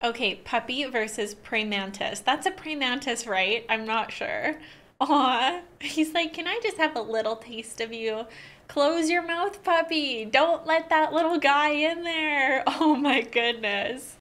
Okay, puppy versus praying mantis. That's a praying mantis, right? I'm not sure. Aw, he's like, can I just have a little taste of you? Close your mouth, puppy. Don't let that little guy in there. Oh my goodness.